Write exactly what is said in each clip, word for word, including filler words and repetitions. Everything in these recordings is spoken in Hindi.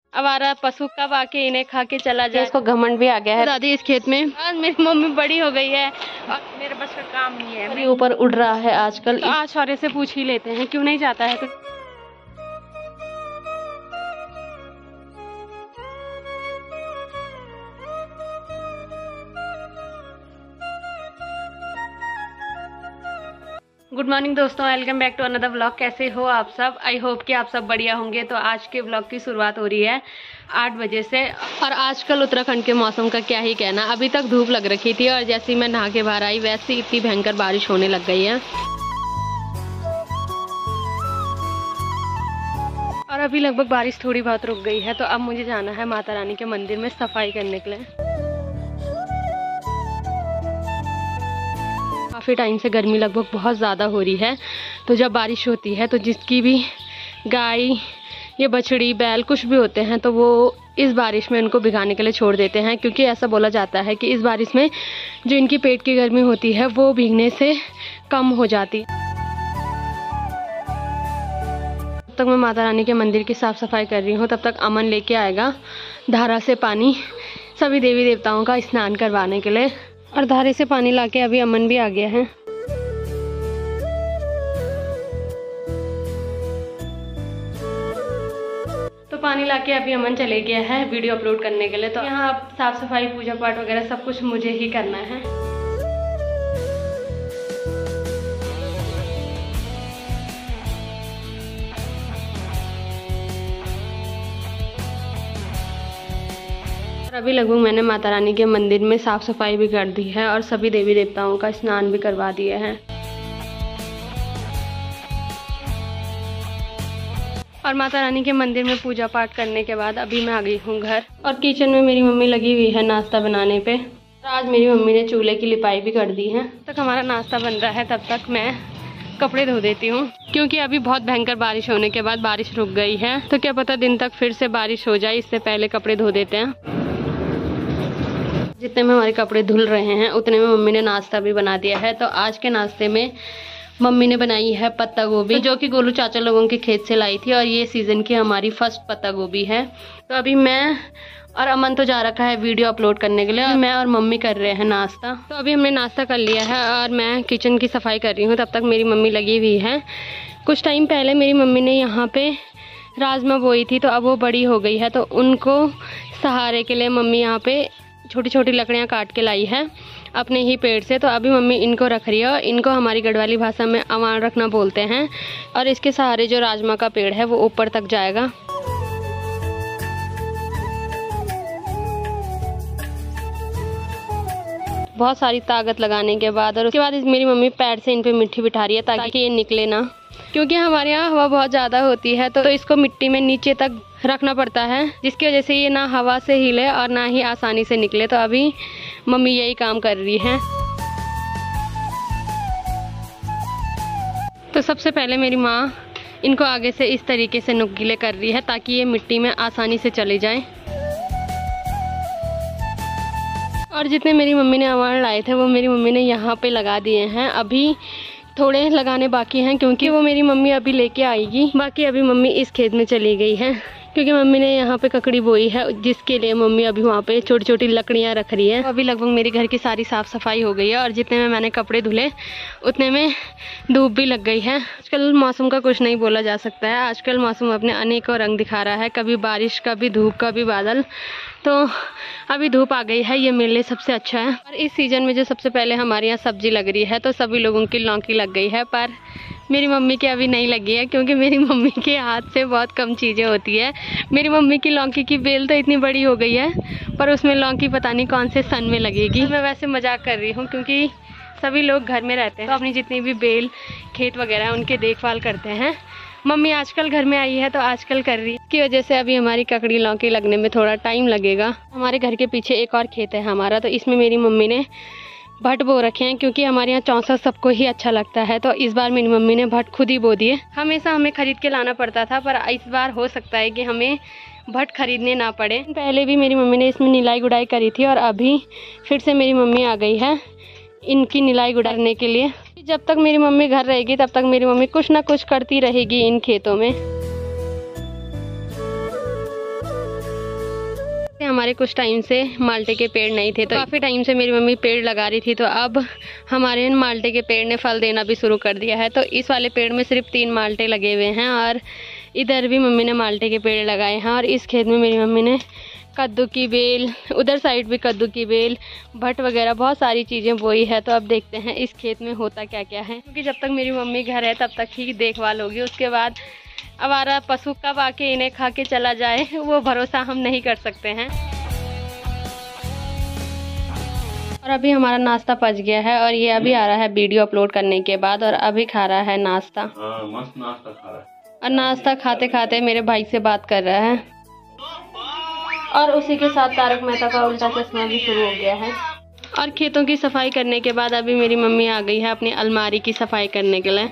आवारा पशु कब आके इन्हें खा के चला जाए, इसको घमंड भी आ गया है। दादी इस खेत में आज मेरी मम्मी बड़ी हो गई है और मेरे बस का काम नहीं है, मेरे ऊपर उड़ रहा है आजकल। तो आज शौर्य से पूछ ही लेते हैं क्यों नहीं जाता है। तो गुड मॉर्निंग दोस्तों, welcome back to another vlog. कैसे हो आप सब? आई होप कि आप सब बढ़िया होंगे। तो आज के व्लॉग की शुरुआत हो रही है आठ बजे से। और आजकल उत्तराखंड के मौसम का क्या ही कहना। अभी तक धूप लग रखी थी और जैसे ही मैं नहा के बाहर आई वैसे इतनी भयंकर बारिश होने लग गई है। और अभी लगभग बारिश थोड़ी बहुत रुक गई है। तो अब मुझे जाना है माता रानी के मंदिर में सफाई करने के लिए। काफ़ी टाइम से गर्मी लगभग बहुत ज़्यादा हो रही है। तो जब बारिश होती है तो जिसकी भी गाय या बछड़ी बैल कुछ भी होते हैं तो वो इस बारिश में उनको भिगाने के लिए छोड़ देते हैं, क्योंकि ऐसा बोला जाता है कि इस बारिश में जो इनकी पेट की गर्मी होती है वो भीगने से कम हो जाती। तब तक मैं माता रानी के मंदिर की साफ़ सफाई कर रही हूँ, तब तक अमन लेके आएगा धारा से पानी सभी देवी देवताओं का स्नान करवाने के लिए। और धारे से पानी लाके अभी अमन भी आ गया है। तो पानी लाके अभी अमन चले गया है वीडियो अपलोड करने के लिए। तो यहाँ अब साफ सफाई पूजा पाठ वगैरह सब कुछ मुझे ही करना है। अभी लगभग मैंने माता रानी के मंदिर में साफ सफाई भी कर दी है और सभी देवी देवताओं का स्नान भी करवा दिए हैं। और माता रानी के मंदिर में पूजा पाठ करने के बाद अभी मैं आ गई हूँ घर। और किचन में मेरी मम्मी लगी हुई है नाश्ता बनाने पे। आज मेरी मम्मी ने चूल्हे की लिपाई भी कर दी है। तब तक हमारा नाश्ता बन रहा है, तब तक मैं कपड़े धो देती हूँ, क्योंकि अभी बहुत भयंकर बारिश होने के बाद बारिश रुक गई है। तो क्या पता दिन तक फिर से बारिश हो जाए, इससे पहले कपड़े धो देते हैं। जितने में हमारे कपड़े धुल रहे हैं उतने में मम्मी ने नाश्ता भी बना दिया है। तो आज के नाश्ते में मम्मी ने बनाई है पत्ता गोभी, जो कि गोलू चाचा लोगों के खेत से लाई थी और ये सीजन की हमारी फर्स्ट पत्ता गोभी है। तो अभी मैं और अमन तो जा रखा है वीडियो अपलोड करने के लिए और मैं और मम्मी कर रहे हैं नाश्ता। तो अभी हमने नाश्ता कर लिया है और मैं किचन की सफाई कर रही हूँ, तब तक मेरी मम्मी लगी हुई है। कुछ टाइम पहले मेरी मम्मी ने यहाँ पे राजमा बोई थी, तो अब वो बड़ी हो गई है तो उनको सहारे के लिए मम्मी यहाँ पे छोटी छोटी लकड़ियाँ काट के लाई है अपने ही पेड़ से। तो अभी मम्मी इनको रख रही है और इनको हमारी गढ़वाली भाषा में अवान रखना बोलते हैं। और इसके सहारे जो राजमा का पेड़ है वो ऊपर तक जाएगा। बहुत सारी ताकत लगाने के बाद और उसके बाद मेरी मम्मी पैर से इन पे मिट्टी बिठा रही है ताकि ये निकले ना, क्योंकि हमारे यहाँ हवा बहुत ज़्यादा होती है। तो इसको मिट्टी में नीचे तक रखना पड़ता है, जिसकी वजह से ये ना हवा से हिले और ना ही आसानी से निकले। तो अभी मम्मी यही काम कर रही है। तो सबसे पहले मेरी माँ इनको आगे से इस तरीके से नुकीले कर रही है ताकि ये मिट्टी में आसानी से चले जाएं। और जितने मेरी मम्मी ने अवार्ड लाए थे वो मेरी मम्मी ने यहाँ पे लगा दिए हैं। अभी थोड़े लगाने बाकी हैं क्योंकि वो मेरी मम्मी अभी लेके आएगी। बाकी अभी मम्मी इस खेत में चली गई है क्योंकि मम्मी ने यहाँ पे ककड़ी बोई है, जिसके लिए मम्मी अभी वहाँ पे छोटी छोटी लकड़ियाँ रख रही है। अभी लगभग मेरे घर की सारी साफ़ सफाई हो गई है और जितने में मैंने कपड़े धुले उतने में धूप भी लग गई है। आजकल मौसम का कुछ नहीं बोला जा सकता है। आजकल मौसम अपने अनेकों रंग दिखा रहा है, कभी बारिश, कभी धूप, कभी बादल। तो अभी धूप आ गई है, ये मेरे लिए सबसे अच्छा है। और इस सीज़न में जो सबसे पहले हमारे यहाँ सब्जी लग रही है तो सभी लोगों की लौकी लग गई है, पर मेरी मम्मी की अभी नहीं लगी है क्योंकि मेरी मम्मी के हाथ से बहुत कम चीज़ें होती है। मेरी मम्मी की लौकी की बेल तो इतनी बड़ी हो गई है पर उसमें लौकी पता नहीं कौन से सन में लगेगी। मैं वैसे मजाक कर रही हूँ क्योंकि सभी लोग घर में रहते हैं तो अपनी जितनी भी बेल खेत वगैरह है उनकी देखभाल करते हैं। मम्मी आजकल घर में आई है तो आजकल कर रही है, इसकी वजह से अभी हमारी ककड़ी लौकी लगने में थोड़ा टाइम लगेगा। हमारे घर के पीछे एक और खेत है हमारा, तो इसमें मेरी मम्मी ने भट्ट बो रखे हैं क्योंकि हमारे यहाँ चौसा सबको ही अच्छा लगता है। तो इस बार मेरी मम्मी ने भट्ट खुद ही बो दिए। हमेशा हमें खरीद के लाना पड़ता था पर इस बार हो सकता है कि हमें भट्ट खरीदने ना पड़े। पहले भी मेरी मम्मी ने इसमें निलाई गुड़ाई करी थी और अभी फिर से मेरी मम्मी आ गई है इनकी निलाई गुड़ाने के लिए। जब तक मेरी मम्मी घर रहेगी तब तक मेरी मम्मी कुछ ना कुछ करती रहेगी इन खेतों में। हमारे कुछ टाइम से माल्टे के पेड़ नहीं थे, तो काफ़ी टाइम से मेरी मम्मी पेड़ लगा रही थी। तो अब हमारे माल्टे के पेड़ ने फल देना भी शुरू कर दिया है। तो इस वाले पेड़ में सिर्फ तीन माल्टे लगे हुए हैं और इधर भी मम्मी ने माल्टे के पेड़ लगाए हैं। और इस खेत में मेरी मम्मी ने कद्दू की बेल, उधर साइड भी कद्दू की बेल, भट वगैरह बहुत सारी चीज़ें बोई है। तो अब देखते हैं इस खेत में होता क्या क्या है, क्योंकि जब तक मेरी मम्मी घर है तब तक ही देखभाल होगी। उसके बाद आवारा पशु कब आके इन्हें खा के चला जाए वो भरोसा हम नहीं कर सकते हैं। और अभी हमारा नाश्ता पच गया है और ये अभी आ रहा है वीडियो अपलोड करने के बाद, और अभी खा रहा है नाश्ता। हाँ, मस्त नाश्ता खा रहा है। और नाश्ता खाते खाते मेरे भाई से बात कर रहा है, और उसी के साथ तारक मेहता का उल्टा चश्मा भी शुरू हो गया है। और खेतों की सफाई करने के बाद अभी मेरी मम्मी आ गई है अपनी अलमारी की सफाई करने के लिए।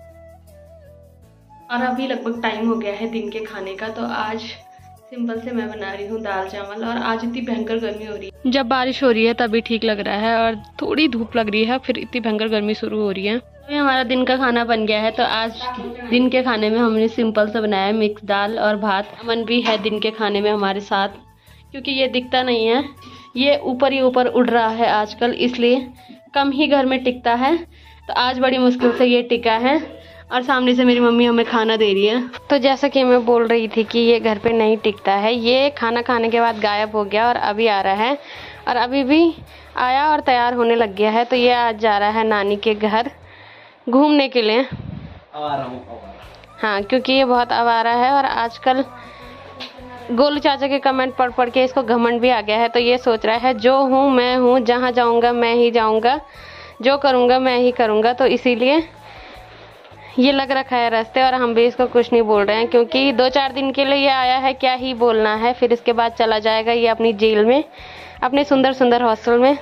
और अभी लगभग टाइम हो गया है दिन के खाने का। तो आज सिंपल से मैं बना रही हूँ दाल चावल, और आज इतनी भयंकर गर्मी हो रही है। जब बारिश हो रही है तभी ठीक लग रहा है, और थोड़ी धूप लग रही है फिर इतनी भयंकर गर्मी शुरू हो रही है। अभी हमारा दिन का खाना बन गया है। तो आज दिन के खाने में हमने सिंपल से बनाया है मिक्स दाल और भात। अमन भी है दिन के खाने में हमारे साथ, क्योंकि ये दिखता नहीं है, ये ऊपर ही ऊपर उड़ रहा है आजकल, इसलिए कम ही घर में टिकता है। तो आज बड़ी मुश्किल से ये टिका है, और सामने से मेरी मम्मी हमें खाना दे रही है। तो जैसा कि मैं बोल रही थी कि ये घर पे नहीं टिकता है, ये खाना खाने के बाद गायब हो गया और अभी आ रहा है, और अभी भी आया और तैयार होने लग गया है। तो ये आज जा रहा है नानी के घर घूमने के लिए। आवारा हूँ, हाँ, क्योंकि ये बहुत आवारा है, और आजकल गोलू चाचा के कमेंट पढ़ पढ़ के इसको घमंड भी आ गया है। तो ये सोच रहा है जो हूँ मैं हूँ, जहाँ जाऊँगा मैं ही जाऊँगा, जो करूँगा मैं ही करूँगा। तो इसीलिए ये लग रखा है रास्ते, और हम भी इसको कुछ नहीं बोल रहे हैं, क्योंकि दो चार दिन के लिए ये आया है, क्या ही बोलना है। फिर इसके बाद चला जाएगा ये अपनी जेल में, अपने सुंदर सुंदर हॉस्टल में।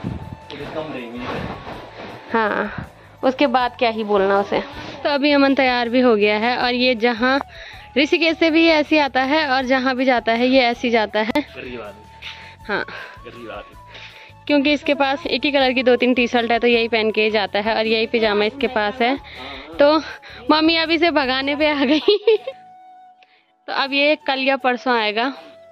हाँ, उसके बाद क्या ही बोलना उसे। तो अभी अमन तैयार भी हो गया है, और ये जहाँ ऋषिकेश से भी ऐसे आता है, और जहाँ भी जाता है ये ऐसे जाता है। हाँ, क्योंकि इसके पास एक ही कलर की दो तीन टी शर्ट है, तो यही पहन के जाता है, और यही पिजामा इसके पास है। तो मम्मी अभी से भगाने पे आ गई तो अब ये कल या परसों आएगा।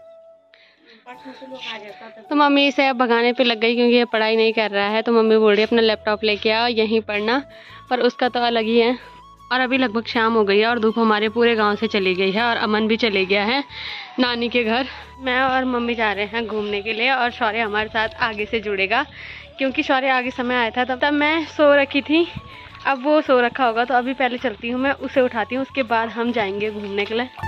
तो मम्मी इसे अब भगाने पे लग गई, क्योंकि ये पढ़ाई नहीं कर रहा है। तो मम्मी बोल रही है अपना लैपटॉप लेके आओ, यहीं पढ़ना, पर उसका तो अलग ही है। और अभी लगभग शाम हो गई है, और धूप हमारे पूरे गांव से चली गई है, और अमन भी चले गया है नानी के घर। मैं और मम्मी जा रहे हैं घूमने के लिए, और शौर्य हमारे साथ आगे से जुड़ेगा, क्योंकि शौर्य आगे समय आया था तब तब मैं सो रखी थी, अब वो सो रखा होगा। तो अभी पहले चलती हूँ, मैं उसे उठाती हूँ, उसके बाद हम जाएंगे घूमने के लिए।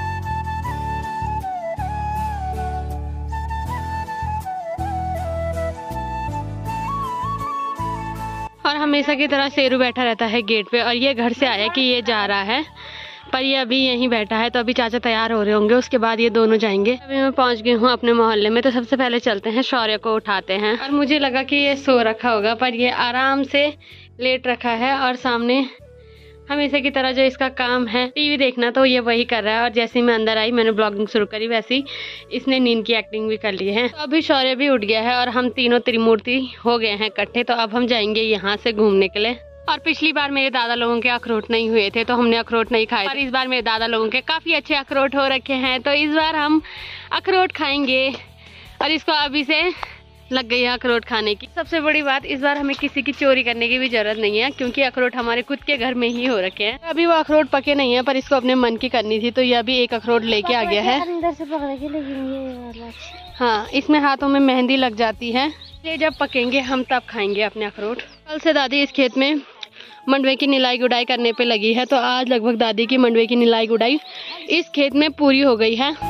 और हमेशा की तरह शेरू बैठा रहता है गेट पे, और ये घर से आया कि ये जा रहा है, पर ये अभी यहीं बैठा है। तो अभी चाचा तैयार हो रहे होंगे, उसके बाद ये दोनों जाएंगे। अभी मैं पहुंच गई हूँ अपने मोहल्ले में। तो सबसे पहले चलते हैं शौर्य को उठाते हैं, और मुझे लगा कि ये सो रखा होगा, पर ये आराम से लेट रखा है, और सामने हमेशा की तरह जो इसका काम है टीवी देखना, तो ये वही कर रहा है। और जैसे ही मैं अंदर आई, मैंने ब्लॉगिंग शुरू करी, वैसे ही इसने नींद की एक्टिंग भी कर ली है। तो अभी शौर्य भी उठ गया है, और हम तीनों त्रिमूर्ति हो गए हैं इकट्ठे। तो अब हम जाएंगे यहाँ से घूमने के लिए। और पिछली बार मेरे दादा लोगों के अखरोट नहीं हुए थे, तो हमने अखरोट नहीं खाए, और इस बार मेरे दादा लोगों के काफी अच्छे अखरोट हो रखे हैं, तो इस बार हम अखरोट खाएंगे। और इसको अभी से लग गई है अखरोट खाने की। सबसे बड़ी बात, इस बार हमें किसी की चोरी करने की भी जरूरत नहीं है, क्योंकि अखरोट हमारे खुद के घर में ही हो रखे हैं। अभी वो अखरोट पके नहीं है, पर इसको अपने मन की करनी थी, तो ये अभी एक अखरोट लेके आ गया है। अंदर से पकड़ के, लेकिन ये हाँ, इसमें हाथों में मेहंदी लग जाती है। ये जब पकेंगे हम तब खाएंगे अपने अखरोट। कल से दादी इस खेत में मंडवे की निलाई गुड़ाई करने पे लगी है, तो आज लगभग दादी की मंडवे की निलाई गुड़ाई इस खेत में पूरी हो गई है।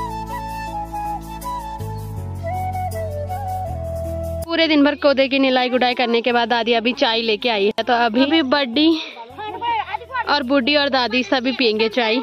पूरे दिन भर कोदे की निलाई गुड़ाई करने के बाद दादी अभी चाय लेके आई है। तो अभी भी बड्डी और बूढ़ी और दादी सभी पियेंगे चाय।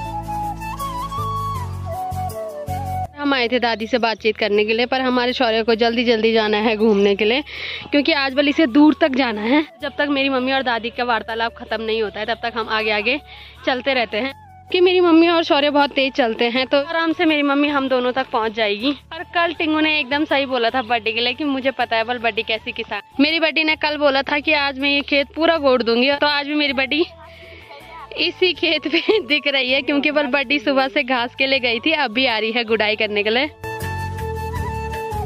हम आए थे दादी से बातचीत करने के लिए, पर हमारे शौर्य को जल्दी जल्दी जाना है घूमने के लिए, क्योंकि आज बली से दूर तक जाना है। जब तक मेरी मम्मी और दादी का वार्तालाप खत्म नहीं होता है, तब तक हम आगे आगे चलते रहते हैं। कि मेरी मम्मी और शौर्य बहुत तेज चलते हैं, तो आराम से मेरी मम्मी हम दोनों तक पहुंच जाएगी। और कल टिंगू ने एकदम सही बोला था बड्डी के लिए, कि मुझे पता है बल बड्डी कैसी किसान। मेरी बड्डी ने कल बोला था कि आज मैं ये खेत पूरा गोड़ दूंगी, तो आज भी मेरी बड्डी इसी खेत पे दिख रही है, क्योंकि बल बड्डी सुबह से घास के लिए गई थी, अब भी आ रही है गुड़ाई करने के लिए।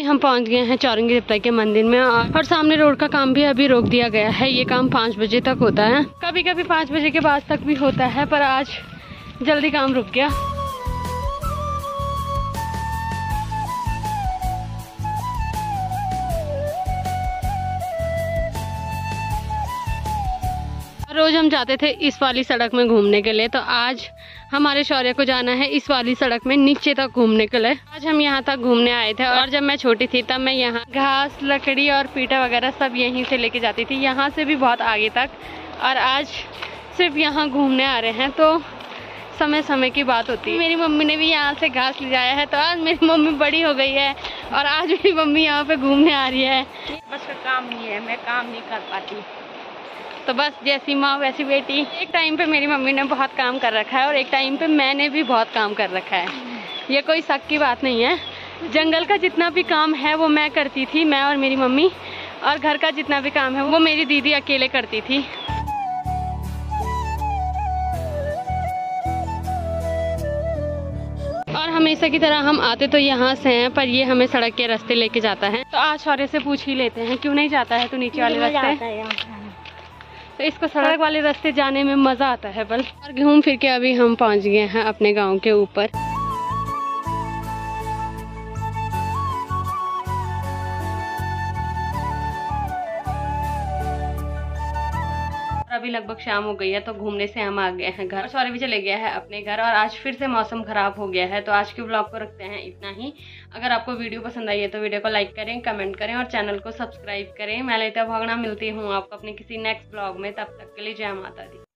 हम पहुंच गए हैं चौरंगी देवता के मंदिर में और सामने रोड का काम भी अभी रोक दिया गया है। ये काम पाँच बजे तक होता है, कभी कभी पाँच बजे के बाद तक भी होता है, पर आज जल्दी काम रुक गया। रोज हम जाते थे इस वाली सड़क में घूमने के लिए, तो आज हमारे शौर्य को जाना है इस वाली सड़क में नीचे तक घूमने के लिए। आज हम यहाँ तक घूमने आए थे और जब मैं छोटी थी तब मैं यहाँ घास, लकड़ी और पीटा वगैरह सब यहीं से लेके जाती थी, यहाँ से भी बहुत आगे तक। और आज सिर्फ यहाँ घूमने आ रहे हैं, तो समय समय की बात होती है। मेरी मम्मी ने भी यहाँ से घास ले जाया है, तो आज मेरी मम्मी बड़ी हो गई है और आज मेरी मम्मी यहाँ पे घूमने आ रही है। बस का काम नहीं है, मैं काम नहीं कर पाती, तो बस जैसी माँ वैसी बेटी। एक टाइम पे मेरी मम्मी ने बहुत काम कर रखा है और एक टाइम पे मैंने भी बहुत काम कर रखा है, ये कोई शक की बात नहीं है। जंगल का जितना भी काम है वो मैं करती थी, मैं और मेरी मम्मी, और घर का जितना भी काम है वो मेरी दीदी अकेले करती थी। और हमेशा की तरह हम आते तो यहाँ से हैं, पर ये हमें सड़क के रास्ते लेके जाता है। तो आज शौर्य से पूछ ही लेते हैं क्यों नहीं जाता है तो नीचे वाले रास्ते। तो इसको सड़क वाले रास्ते जाने में मजा आता है बल। और घूम फिर के अभी हम पहुंच गए हैं अपने गांव के ऊपर। अभी लगभग शाम हो गई है, तो घूमने से हम आ गए हैं घर। शौर्य भी चले गया है अपने घर और आज फिर से मौसम खराब हो गया है, तो आज के ब्लॉग को रखते हैं इतना ही। अगर आपको वीडियो पसंद आई है तो वीडियो को लाइक करें, कमेंट करें और चैनल को सब्सक्राइब करें। मैं ललिता भागना मिलती हूँ आपको अपने किसी नेक्स्ट ब्लॉग में, तब तक के लिए जय माता दी।